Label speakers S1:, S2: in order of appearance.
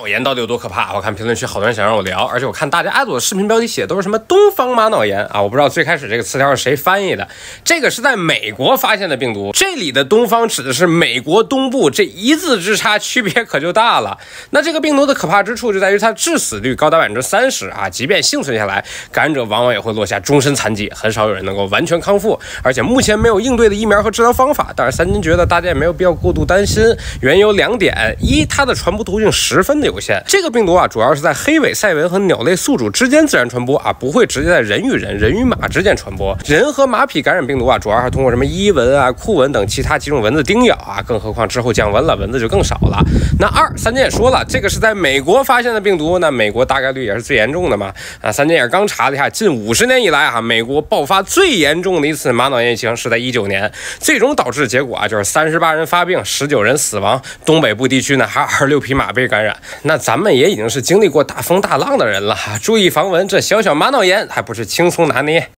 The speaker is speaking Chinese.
S1: 脑炎到底有多可怕？我看评论区好多人想让我聊，而且我看大家爱我的视频标题写的都是什么东方玛瑙炎啊，我不知道最开始这个词条是谁翻译的。这个是在美国发现的病毒，这里的东方指的是美国东部，这一字之差区别可就大了。那这个病毒的可怕之处就在于它致死率高达30%啊，即便幸存下来，感染者往往也会落下终身残疾，很少有人能够完全康复，而且目前没有应对的疫苗和治疗方法。但是三金觉得大家也没有必要过度担心，原因有2点：一，它的传播途径十分的有限，这个病毒啊主要是在黑尾赛蚊和鸟类宿主之间自然传播啊，不会直接在人与人、人与马之间传播。人和马匹感染病毒啊，主要是通过什么伊蚊啊、库蚊等其他几种蚊子叮咬啊，更何况之后降温了，蚊子就更少了。那2，三金也说了，这个是在美国发现的病毒，那美国大概率也是最严重的嘛。啊，三金也刚查了一下，近50年以来啊，美国爆发最严重的一次玛瑙炎疫情是在19年，最终导致结果啊就是38人发病，19人死亡，东北部地区呢还26匹马被感染。那咱们也已经是经历过大风大浪的人了，注意防蚊，这小小玛瑙炎还不是轻松拿捏。